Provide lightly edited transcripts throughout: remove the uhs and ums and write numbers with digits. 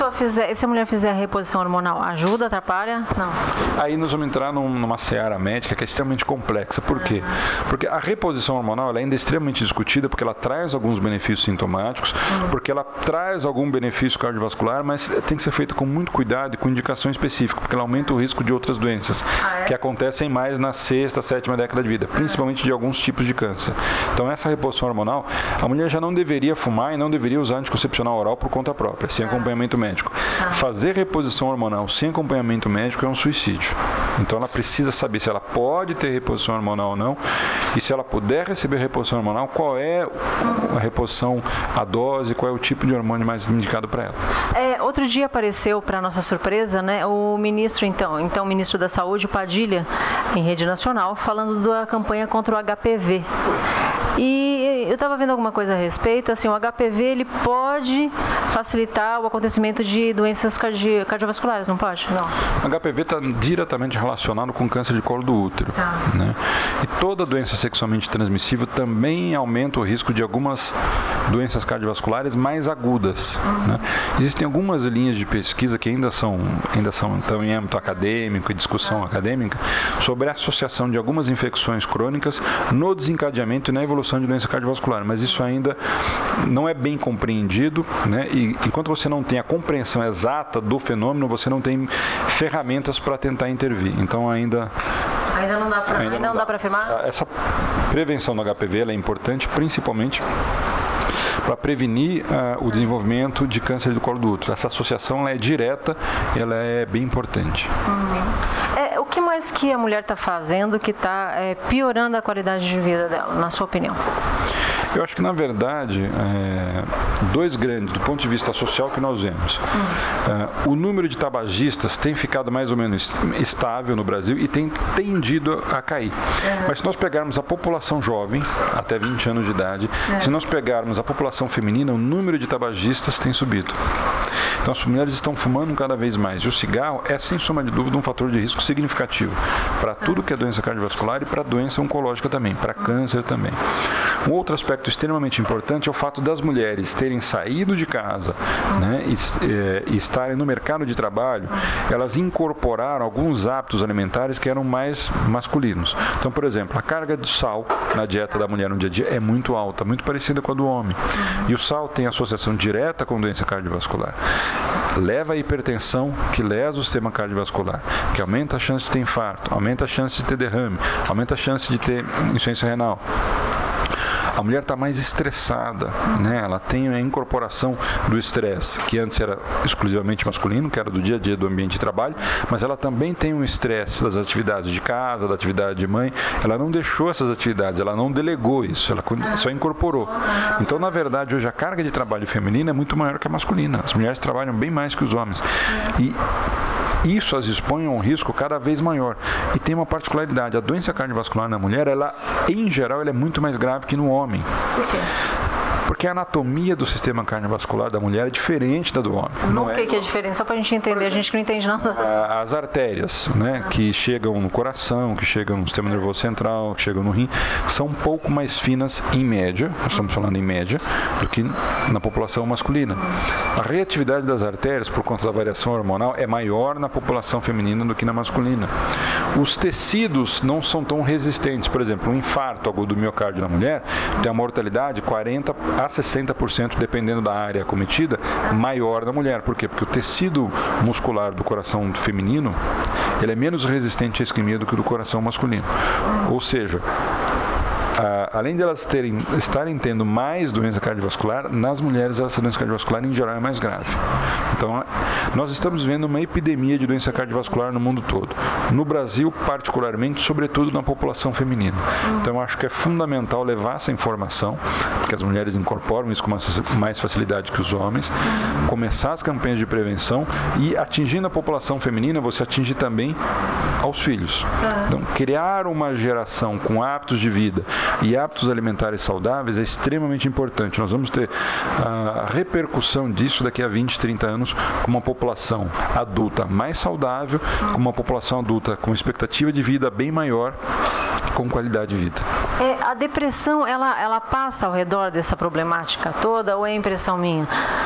se a mulher fizer a reposição hormonal, ajuda, atrapalha? Não. Aí nós vamos entrar numa seara médica que é extremamente complexa. Por quê? Porque a reposição hormonal ela ainda é extremamente discutida porque ela traz alguns benefícios sintomáticos, porque ela traz algum benefício cardiovascular, mas tem que ser feita com muito cuidado e com indicação específica, porque ela aumenta o risco de outras doenças que acontecem mais na sexta, sétima década de vida, principalmente de alguns tipos de câncer. Então essa reposição hormonal, a mulher já não deveria fumar e não deveria usar anticoncepcional oral por conta própria, sem acompanhamento médico. Fazer reposição hormonal sem acompanhamento médico é um suicídio. Então ela precisa saber se ela pode ter reposição hormonal ou não, e se ela puder receber reposição hormonal, qual é a reposição, a dose, qual é o tipo de hormônio mais indicado para ela. Outro dia apareceu, para nossa surpresa, né, o ministro, o ministro da Saúde, Padilha, em rede nacional, falando da campanha contra o HPV. E eu estava vendo alguma coisa a respeito, assim, o HPV ele pode facilitar o acontecimento de doenças cardiovasculares, não pode? Não. O HPV está diretamente relacionado com câncer de colo do útero. Né? E toda doença sexualmente transmissível também aumenta o risco de algumas doenças cardiovasculares mais agudas. Né? Existem algumas linhas de pesquisa que ainda são em âmbito acadêmico e discussão acadêmica sobre a associação de algumas infecções crônicas no desencadeamento e na evolução de doença cardiovascular, mas isso ainda não é bem compreendido, né? E enquanto você não tem a compreensão exata do fenômeno, você não tem ferramentas para tentar intervir. Então ainda não dá para afirmar? Essa prevenção do HPV ela é importante, principalmente para prevenir o desenvolvimento de câncer do colo do útero. Essa associação ela é direta, ela é bem importante. O que mais que a mulher está fazendo que está piorando a qualidade de vida dela, na sua opinião? Eu acho que, na verdade, dois grandes, do ponto de vista social, que nós vemos. O número de tabagistas tem ficado mais ou menos estável no Brasil e tem tendido a cair. Mas se nós pegarmos a população jovem, até 20 anos de idade, se nós pegarmos a população feminina, o número de tabagistas tem subido. Então as mulheres estão fumando cada vez mais. E o cigarro é, sem sombra de dúvida, um fator de risco significativo para tudo que é doença cardiovascular e para doença oncológica também, para câncer também. Um outro aspecto extremamente importante é o fato das mulheres terem saído de casa, né, e estarem no mercado de trabalho, elas incorporaram alguns hábitos alimentares que eram mais masculinos. Então, por exemplo, a carga de sal na dieta da mulher no dia a dia é muito alta, muito parecida com a do homem. E o sal tem associação direta com doença cardiovascular. Leva à hipertensão, que lesa o sistema cardiovascular, que aumenta a chance de ter infarto, aumenta a chance de ter derrame, aumenta a chance de ter insuficiência renal. A mulher está mais estressada, né? Ela tem a incorporação do estresse, que antes era exclusivamente masculino, que era do dia a dia do ambiente de trabalho, mas ela também tem um estresse das atividades de casa, da atividade de mãe. Ela não deixou essas atividades, ela não delegou isso, ela só incorporou. Então, na verdade, hoje a carga de trabalho feminina é muito maior que a masculina. As mulheres trabalham bem mais que os homens. E isso as expõe a um risco cada vez maior. E tem uma particularidade, a doença cardiovascular na mulher, ela, em geral, ela é muito mais grave que no homem. Por quê? Porque a anatomia do sistema cardiovascular da mulher é diferente da do homem. O que é diferente? Só para a gente entender, a gente que não entende nada. As artérias, né, que chegam no coração, que chegam no sistema nervoso central, que chegam no rim, são um pouco mais finas em média, nós estamos falando em média, do que na população masculina. A reatividade das artérias, por conta da variação hormonal, é maior na população feminina do que na masculina. Os tecidos não são tão resistentes. Por exemplo, um infarto agudo do miocárdio na mulher tem a mortalidade 40% a 60%, dependendo da área acometida, maior na mulher. Por quê? Porque o tecido muscular do coração feminino ele é menos resistente à isquemia do que o do coração masculino. Ou seja, além de elas estarem tendo mais doença cardiovascular, nas mulheres essa doença cardiovascular em geral é mais grave. Então, nós estamos vendo uma epidemia de doença cardiovascular no mundo todo. No Brasil, particularmente, sobretudo na população feminina. Então, eu acho que é fundamental levar essa informação, porque as mulheres incorporam isso com mais facilidade que os homens, começar as campanhas de prevenção e, atingindo a população feminina, você atinge também aos filhos. Então, criar uma geração com hábitos de vida e hábitos alimentares saudáveis é extremamente importante. Nós vamos ter a repercussão disso daqui a 20, 30 anos com uma população adulta mais saudável, com uma população adulta com expectativa de vida bem maior e com qualidade de vida. A depressão, ela passa ao redor dessa problemática toda ou é impressão minha?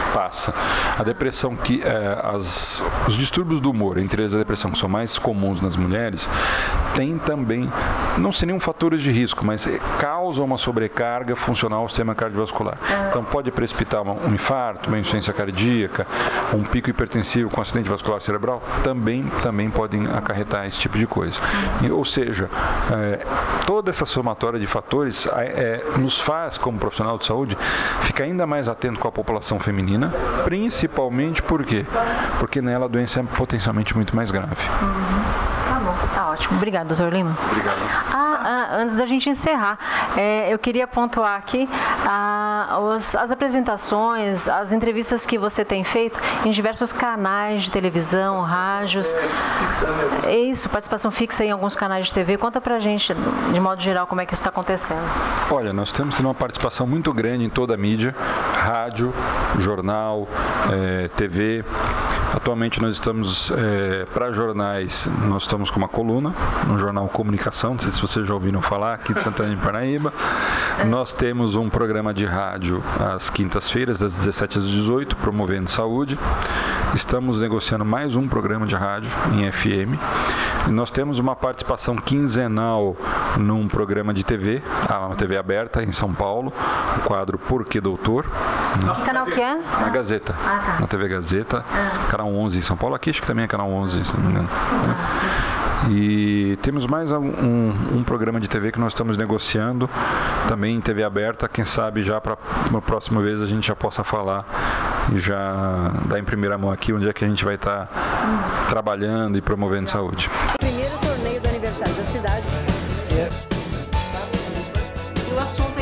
passa. A depressão os distúrbios do humor, entre eles a depressão, que são mais comuns nas mulheres, tem também, não seriam fatores de risco, mas causam uma sobrecarga funcional ao sistema cardiovascular. Então pode precipitar um infarto, uma insuficiência cardíaca, um pico hipertensivo com acidente vascular cerebral, também podem acarretar esse tipo de coisa. Ou seja, toda essa somatória de fatores nos faz, como profissional de saúde, ficar ainda mais atento com a população feminina, principalmente por quê? Porque nela a doença é potencialmente muito mais grave. Tá bom, tá ótimo. Obrigado, doutor Lima. Obrigado. Antes da gente encerrar, eu queria pontuar aqui as apresentações, as entrevistas que você tem feito em diversos canais de televisão, rádios. Isso, participação fixa em alguns canais de TV. Conta pra gente, de modo geral, como é que isso está acontecendo. Olha, nós temos uma participação muito grande em toda a mídia, rádio, jornal, TV. Atualmente nós estamos, para jornais, nós estamos com uma coluna no jornal Comunicação, não sei se vocês já ouviram falar, aqui de Santana de Parnaíba. Nós temos um programa de rádio às quintas-feiras, das 17 às 18, promovendo saúde. Estamos negociando mais um programa de rádio em FM. E nós temos uma participação quinzenal num programa de TV, a TV aberta em São Paulo, o quadro Por que Doutor? Que canal que é? Na Gazeta, na TV Gazeta, canal 11 em São Paulo, aqui acho que também é canal 11, se não me engano. E temos mais um programa de TV que nós estamos negociando, também em TV aberta, quem sabe já para a próxima vez a gente já possa falar e já dar em primeira mão aqui onde é que a gente vai estar trabalhando e promovendo saúde. Primeiro torneio do aniversário da cidade. E o assunto